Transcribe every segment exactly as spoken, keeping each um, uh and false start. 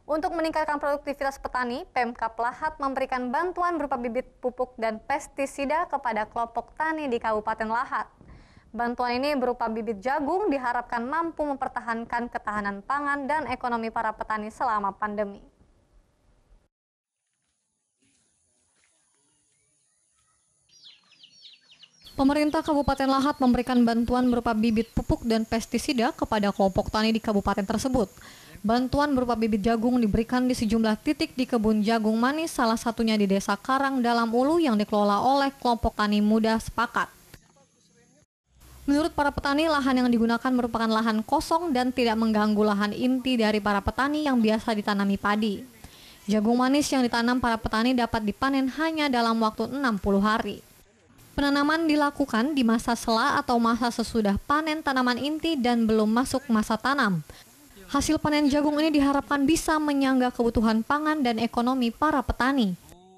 Untuk meningkatkan produktivitas petani, Pemkab Lahat memberikan bantuan berupa bibit pupuk dan pestisida kepada kelompok tani di Kabupaten Lahat. Bantuan ini berupa bibit jagung diharapkan mampu mempertahankan ketahanan pangan dan ekonomi para petani selama pandemi. Pemerintah Kabupaten Lahat memberikan bantuan berupa bibit pupuk dan pestisida kepada kelompok tani di kabupaten tersebut. Bantuan berupa bibit jagung diberikan di sejumlah titik di kebun jagung manis, salah satunya di Desa Karang Dalam Ulu yang dikelola oleh kelompok tani muda Sepakat. Menurut para petani, lahan yang digunakan merupakan lahan kosong dan tidak mengganggu lahan inti dari para petani yang biasa ditanami padi. Jagung manis yang ditanam para petani dapat dipanen hanya dalam waktu enam puluh hari. Penanaman dilakukan di masa sela atau masa sesudah panen tanaman inti dan belum masuk masa tanam. Hasil panen jagung ini diharapkan bisa menyangga kebutuhan pangan dan ekonomi para petani.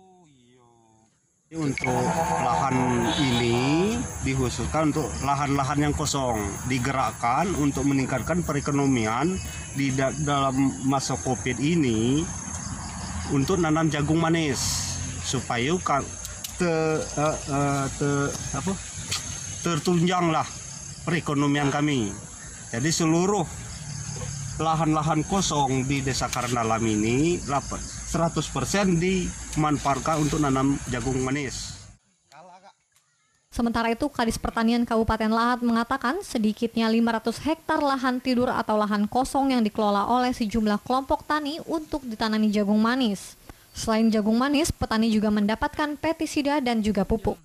Untuk lahan ini dikhususkan untuk lahan-lahan yang kosong, digerakkan untuk meningkatkan perekonomian di da dalam masa Covid ini untuk nanam jagung manis supaya te, uh, uh, te, apa, tertunjanglah perekonomian kami. Jadi seluruh lahan-lahan kosong di Desa Karang Dalam ini dapat seratus persen dimanfaatkan untuk nanam jagung manis. Sementara itu, Kadis Pertanian Kabupaten Lahat mengatakan sedikitnya lima ratus hektar lahan tidur atau lahan kosong yang dikelola oleh sejumlah kelompok tani untuk ditanami jagung manis. Selain jagung manis, petani juga mendapatkan pestisida dan juga pupuk.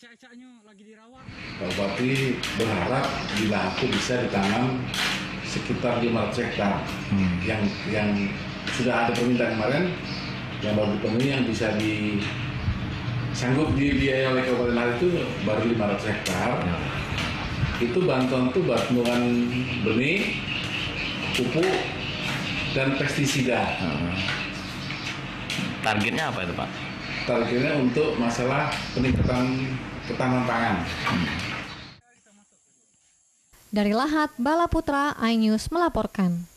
Pak Bupati berharap bila itu bisa ditanam sekitar lima ratus hektar hmm. yang yang sudah ada permintaan kemarin yang baru dipenuhi yang bisa disanggup dibiayai oleh Kabupaten Lahat itu baru lima ratus hektar. Hmm. Itu bantuan itu bantuan benih, pupuk dan pestisida. Hmm. Targetnya apa itu, Pak? Targetnya untuk masalah peningkatan ketahanan pangan. Hmm. Dari Lahat, Bala Putra, iNews melaporkan.